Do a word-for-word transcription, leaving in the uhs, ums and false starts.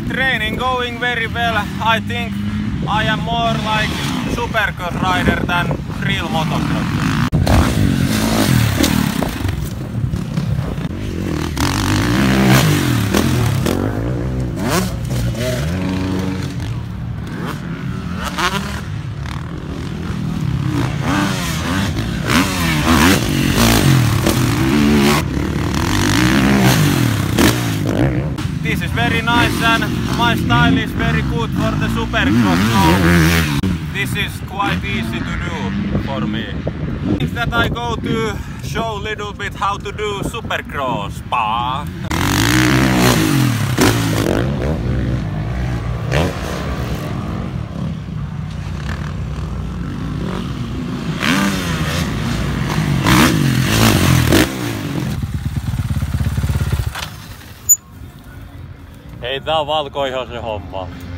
training going very well. I think I am more like supercross rider than real motocross. This is very nice and my style is very good for the supercross. So this is quite easy to do for me. Means that I go to show a little bit how to do supercross. Pa. Ei tää on valkoihosen homma.